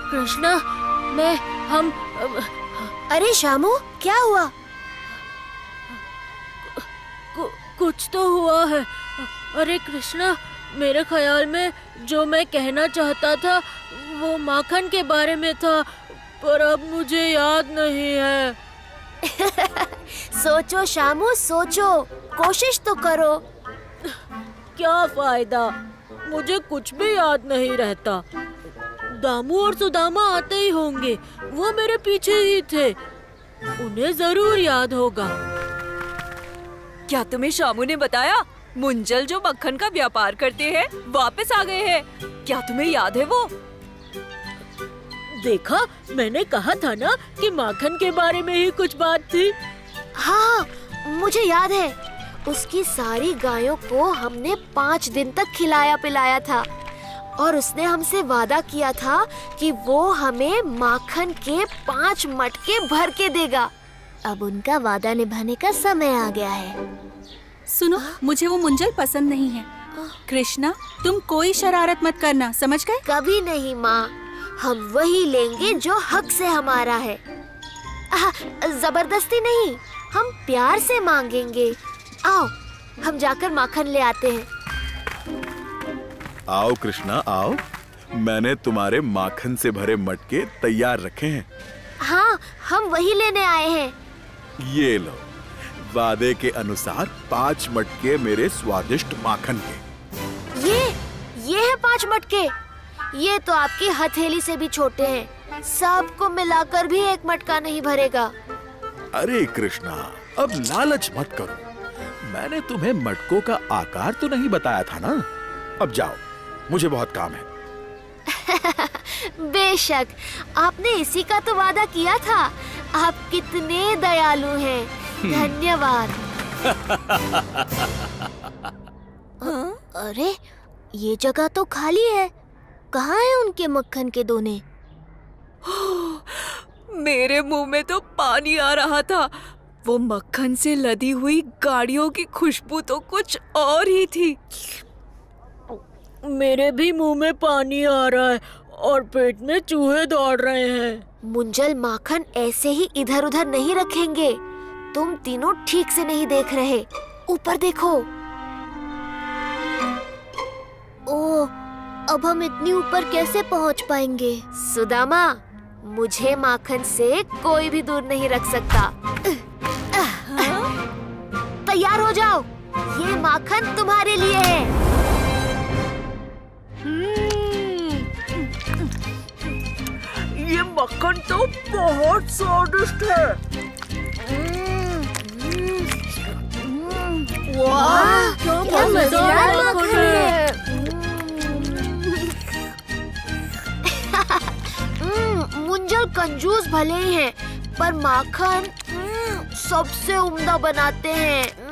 कृष्णा, हम अरे शामू, क्या हुआ? कुछ तो हुआ है। अरे कृष्णा, मेरे ख्याल में जो मैं कहना चाहता था वो माखन के बारे में था, पर अब मुझे याद नहीं है। सोचो शामू, सोचो, कोशिश तो करो। क्या फायदा, मुझे कुछ भी याद नहीं रहता। दामू और सुदामा आते ही होंगे, वो मेरे पीछे ही थे, उन्हें जरूर याद होगा। क्या तुम्हें शामू ने बताया? मुंजल जो मक्खन का व्यापार करते हैं वापस आ गए हैं। क्या तुम्हें याद है वो? देखा, मैंने कहा था ना कि माखन के बारे में ही कुछ बात थी। हाँ, मुझे याद है। उसकी सारी गायों को हमने 5 दिन तक खिलाया पिलाया था और उसने हमसे वादा किया था कि वो हमें माखन के 5 मटके भर के देगा। अब उनका वादा निभाने का समय आ गया है। सुनो, मुझे वो मुंजल पसंद नहीं है। कृष्णा, तुम कोई शरारत मत करना, समझ गए? कभी नहीं माँ, हम वही लेंगे जो हक से हमारा है। जबरदस्ती नहीं, हम प्यार से मांगेंगे। आओ, हम जाकर माखन ले आते हैं। आओ कृष्णा, आओ, मैंने तुम्हारे माखन से भरे मटके तैयार रखे हैं। हाँ, हम वही लेने आए हैं। ये लो, वादे के अनुसार 5 मटके मेरे स्वादिष्ट माखन के। ये है 5 मटके। ये तो आपकी हथेली से भी छोटे हैं। सबको मिलाकर भी 1 मटका नहीं भरेगा। अरे कृष्णा, अब लालच मत करो। मैंने तुम्हें मटकों का आकार तो नहीं बताया था ना। अब जाओ, मुझे बहुत काम है। बेशक, आपने इसी का तो वादा किया था। आप कितने दयालु हैं। धन्यवाद। अरे, ये जगह तो खाली है। कहाँ है उनके मक्खन के दोने? मेरे मुंह में तो पानी आ रहा था। वो मक्खन से लदी हुई गाड़ियों की खुशबू तो कुछ और ही थी। मेरे भी मुंह में पानी आ रहा है और पेट में चूहे दौड़ रहे हैं। मुंजल माखन ऐसे ही इधर उधर नहीं रखेंगे। तुम तीनों ठीक से नहीं देख रहे। ऊपर देखो। ओह, अब हम इतनी ऊपर कैसे पहुंच पाएंगे? सुदामा, मुझे माखन से कोई भी दूर नहीं रख सकता। तैयार हो जाओ, ये माखन तुम्हारे लिए है। ये मक्खन तो बहुत स्वादिष्ट है। वाह, क्या मजेदार माखन है। मुंजल कंजूस भले ही हैं, पर माखन सबसे उम्दा बनाते हैं।